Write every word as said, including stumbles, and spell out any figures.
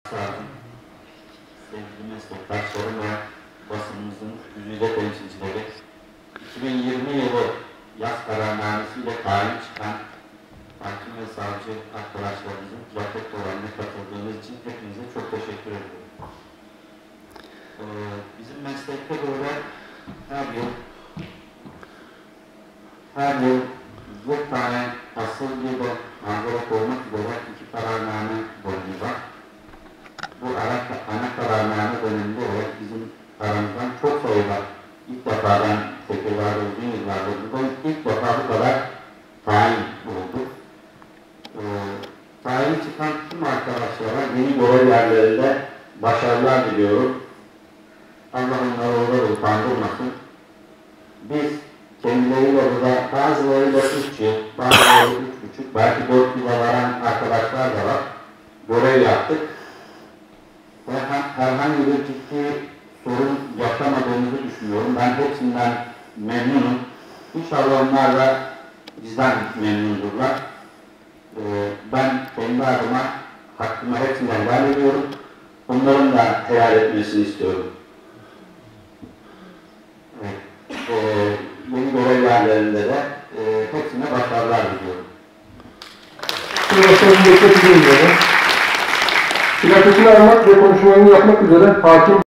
Sevgili meslektaşlarım ve basınımızın güzide temsilcileri, iki bin yirmi yılı yaz kararnamesiyle tayin çıkan hakim ve savcı arkadaşlarımızın tiyatro programına katıldığınız için hepinize çok teşekkür ediyorum. Ee, bizim meslekte böyle her yıl her yıl bir tane asıl bir de manzara koymak üzere iki kararname boyunca var. Bu ana, ana kararname döneminde olarak bizim aramızdan çok sayıda ilk defa ben sekreterlerde uzun yıllarda buradayım. İlk defa bu kadar tayin oldu. Ee, tayin çıkan tüm arkadaşlara yeni görev yerlerinde başarılar diliyorum. Allah onları orada utandırmasın. Biz kendileriyle burada bazılarıyla üç yıl, bazıları üç buçuk, belki dört yıla varan arkadaşlar da var. Görev yaptık. Herhangi bir ciddi sorun yaşamadığımızı düşünüyorum. Ben hepsinden memnunum. İnşallah onlar da bizden memnundurlar. Ee, ben kendi adıma hakkımı hepsinden helal ediyorum. Onların da helal etmesini istiyorum. Evet. Ee, yeni görev yerlerinde de e, hepsine başarılar diliyorum. Plaketini almak ve konuşmalarını yapmak üzere hakim